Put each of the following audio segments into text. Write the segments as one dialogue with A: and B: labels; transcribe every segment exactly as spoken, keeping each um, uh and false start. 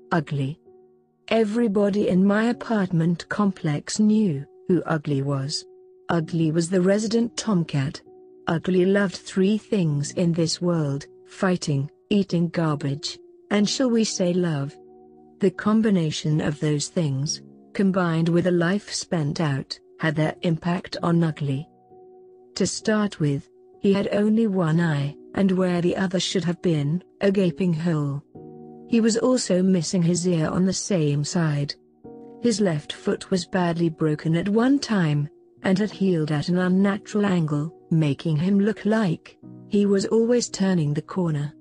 A: ugly. Everybody in my apartment complex knew who Ugly was. Ugly was the resident tomcat. Ugly loved three things in this world: fighting, eating garbage, and shall we say love. The combination of those things, combined with a life spent out, had their impact on Ugly. To start with, he had only one eye, and where the other should have been, a gaping hole. He was also missing his ear on the same side. His left foot was badly broken at one time, and had healed at an unnatural angle, making him look like he was always turning the corner.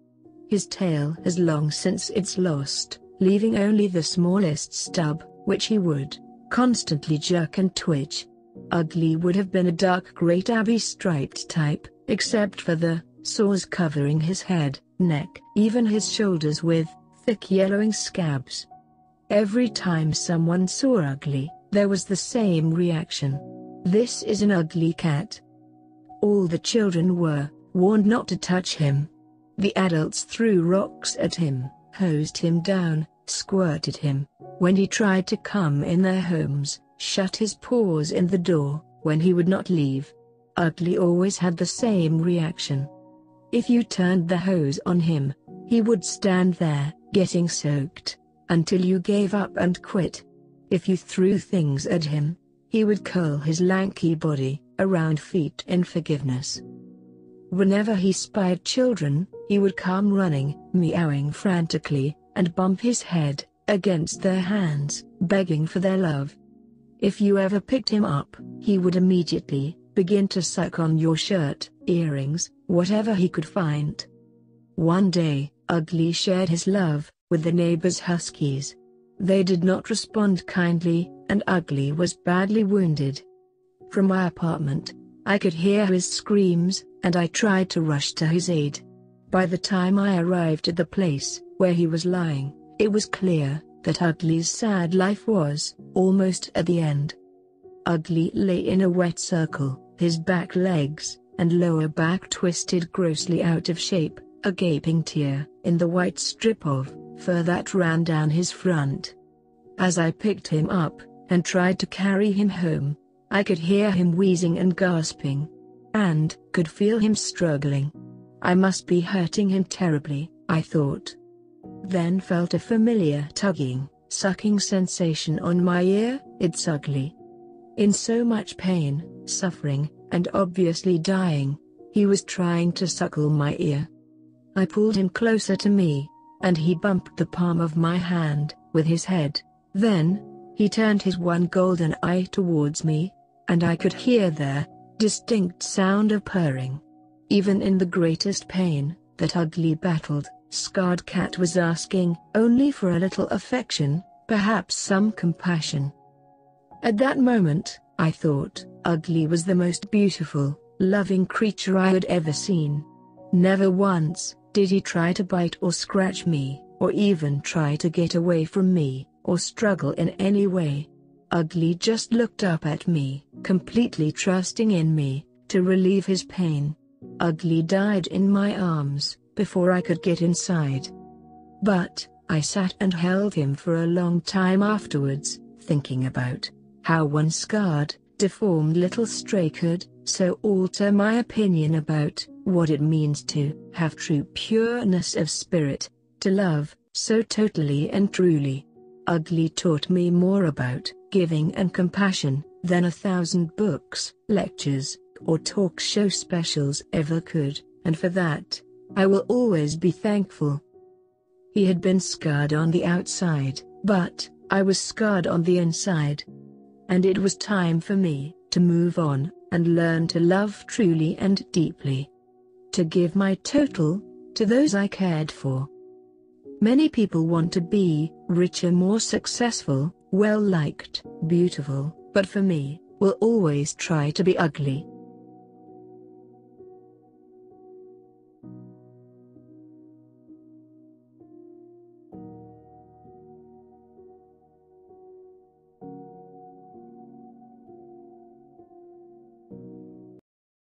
A: His tail has long since it's lost, leaving only the smallest stub, which he would constantly jerk and twitch. Ugly would have been a dark grey tabby striped type, except for the sores covering his head, neck, even his shoulders with thick yellowing scabs. Every time someone saw Ugly, there was the same reaction. This is an ugly cat. All the children were warned not to touch him. The adults threw rocks at him, hosed him down, squirted him. When he tried to come in their homes, shut his paws in the door, when he would not leave. Ugly always had the same reaction. If you turned the hose on him, he would stand there, getting soaked, until you gave up and quit. If you threw things at him, he would curl his lanky body around feet in forgiveness. Whenever he spied children, he would come running, meowing frantically, and bump his head against their hands, begging for their love. If you ever picked him up, he would immediately begin to suck on your shirt, earrings, whatever he could find. One day, Ugly shared his love with the neighbors' huskies. They did not respond kindly, and Ugly was badly wounded. From my apartment, I could hear his screams, and I tried to rush to his aid. By the time I arrived at the place where he was lying, it was clear that Ugly's sad life was almost at the end. Ugly lay in a wet circle, his back legs and lower back twisted grossly out of shape, a gaping tear in the white strip of fur that ran down his front. As I picked him up and tried to carry him home, I could hear him wheezing and gasping, and could feel him struggling. I must be hurting him terribly, I thought. Then felt a familiar tugging, sucking sensation on my ear. It's Ugly. In so much pain, suffering, and obviously dying, he was trying to suckle my ear. I pulled him closer to me, and he bumped the palm of my hand with his head. Then, he turned his one golden eye towards me, and I could hear their distinct sound of purring. Even in the greatest pain that Ugly battled, Scarred Cat was asking only for a little affection, perhaps some compassion. At that moment, I thought, Ugly was the most beautiful, loving creature I had ever seen. Never once did he try to bite or scratch me, or even try to get away from me, or struggle in any way. Ugly just looked up at me, completely trusting in me to relieve his pain. Ugly died in my arms before I could get inside. But I sat and held him for a long time afterwards, thinking about how one scarred, deformed little stray could so alter my opinion about what it means to have true pureness of spirit, to love so totally and truly. Ugly taught me more about giving and compassion than a thousand books, lectures, or talk show specials ever could, and for that, I will always be thankful. He had been scarred on the outside, but I was scarred on the inside. And it was time for me to move on and learn to love truly and deeply. To give my total to those I cared for. Many people want to be richer, more successful, well-liked, beautiful, but for me, will always try to be ugly.